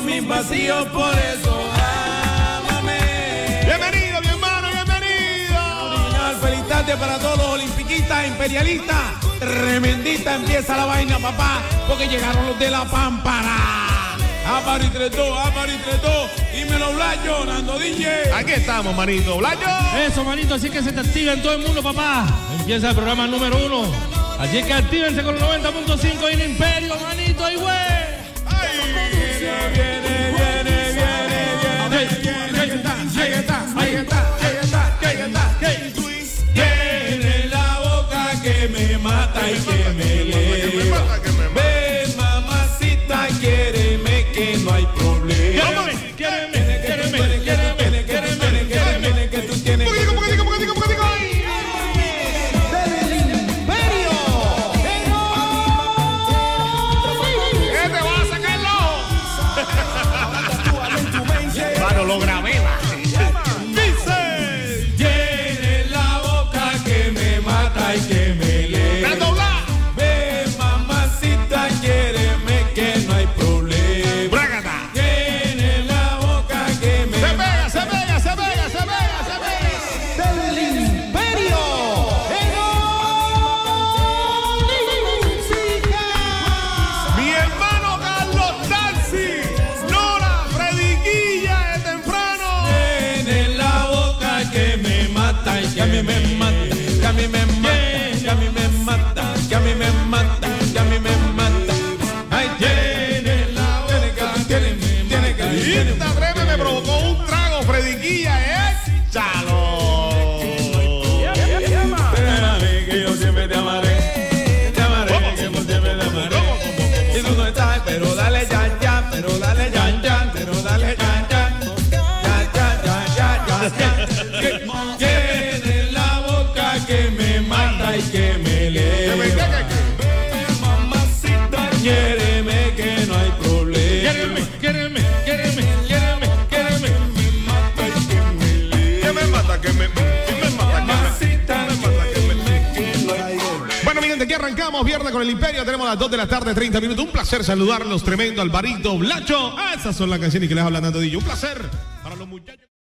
lleno mis vacíos, por eso ámame. Bienvenido, mi hermano, bienvenido. Original, feliz tarde para todos los olimpiquistas, imperialistas. Tremendita empieza la vaina, papá, porque llegaron los de la Pámpara. Apari 3-2, Apari 3-2. Dímelo, Blayo, Nando DJ. Aquí estamos, manito. Blayo. Eso, manito, así que se te activa en todo el mundo, papá. Empieza el programa número 1. Así que actívense con el 90.5 y el Imperio, manito, y güey. Tiene la boca que me mata y que me eleva. Ven, mamacita, quiéreme que no hay problema. Quiéreme que tú tienes. Lo grabé. Dice, tiene la boca que me mata y que me eleva. Ven, mamacita, quiéreme que no hay problema. Brágata. Tiene la boca que me mata. Se pega. Del Imperio. Mi hermano Carlos Taxi. Nora, Frediquilla, de temprano. Tiene la boca que me mata y que a mí me mata, que a mí me mata, que a mí me mata, que a mí me mata, que a mí me mata. Ay, tiene la boca que tiene que Esta breve me provocó un trago, Frediquilla, échalo. Espérame que yo siempre te amaré, que yo siempre te amaré. Y tú no estás, pero dale ya, pero dale ya, pero dale ya. Tiene la boca que me mata y que me eleva. Mamacita, quiéreme que no hay problema. Quiéreme. Me mata y que me eleva. ¿Qué me mata? ¿Qué me mata? Mamacita, quiéreme que no hay problema. Bueno, mi gente, aquí arrancamos viernes con el Imperio. Tenemos las 2 de la tarde, 30 minutos. Un placer saludarlos, tremendo Alvarito, Blacho. Esas son las canciones que les habla Nando DJ. Un placer para los muchachos.